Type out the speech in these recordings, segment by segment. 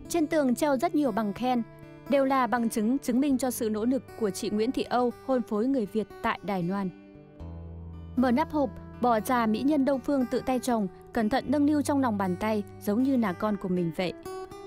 Trên tường treo rất nhiều bằng khen, đều là bằng chứng chứng minh cho sự nỗ lực của chị Nguyễn Thị Âu hôn phối người Việt tại Đài Loan. Mở nắp hộp, bỏ trà mỹ nhân Đông Phương tự tay trồng, cẩn thận nâng niu trong lòng bàn tay, giống như là con của mình vậy.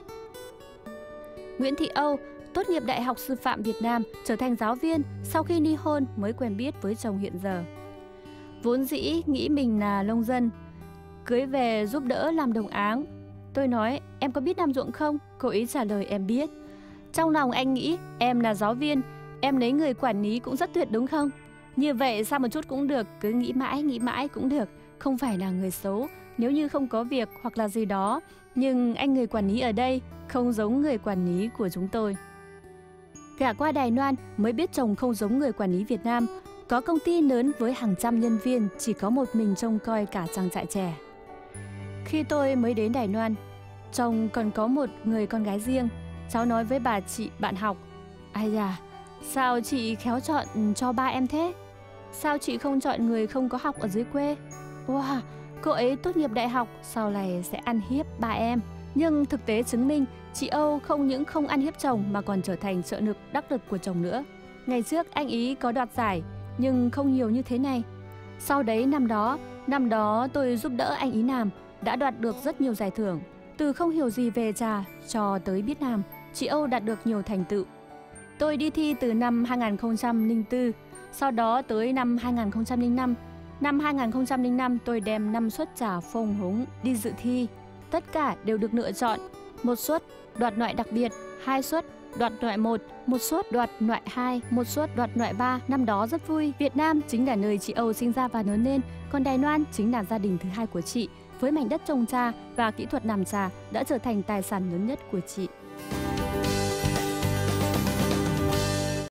Nguyễn Thị Âu tốt nghiệp Đại học Sư phạm Việt Nam, trở thành giáo viên sau khi ly hôn mới quen biết với chồng hiện giờ. Vốn dĩ nghĩ mình là nông dân, cưới về giúp đỡ làm đồng áng. Tôi nói, em có biết làm ruộng không? Cô ấy trả lời, em biết. Trong lòng anh nghĩ, em là giáo viên, em lấy người quản lý cũng rất tuyệt đúng không? Như vậy sao một chút cũng được, cứ nghĩ mãi cũng được. Không phải là người xấu, nếu như không có việc hoặc là gì đó. Nhưng anh người quản lý ở đây không giống người quản lý của chúng tôi. Gả qua Đài Loan mới biết chồng không giống người quản lý Việt Nam. Có công ty lớn với hàng trăm nhân viên, chỉ có một mình trông coi cả trang trại chè. Khi tôi mới đến Đài Loan, chồng còn có một người con gái riêng. Cháu nói với bà chị bạn học, ai da, sao chị khéo chọn cho ba em thế? Sao chị không chọn người không có học ở dưới quê? Wow, cô ấy tốt nghiệp đại học, sau này sẽ ăn hiếp ba em. Nhưng thực tế chứng minh, chị Âu không những không ăn hiếp chồng mà còn trở thành trợ lực đắc lực của chồng nữa. Ngày trước anh ý có đoạt giải, nhưng không nhiều như thế này. Sau đấy năm đó tôi giúp đỡ anh ý làm, đã đoạt được rất nhiều giải thưởng. Từ không hiểu gì về trà cho tới biết làm, chị Âu đạt được nhiều thành tựu. Tôi đi thi từ năm 2004, sau đó tới năm 2005. Năm 2005 tôi đem 5 suất trà phông húng đi dự thi. Tất cả đều được lựa chọn. 1 suất đoạt loại đặc biệt, 2 suất đoạt loại 1, 1 suất đoạt loại 2, 1 suất đoạt loại 3. Năm đó rất vui. Việt Nam chính là nơi chị Âu sinh ra và lớn lên, còn Đài Loan chính là gia đình thứ hai của chị. Với mảnh đất trồng trà và kỹ thuật làm trà đã trở thành tài sản lớn nhất của chị.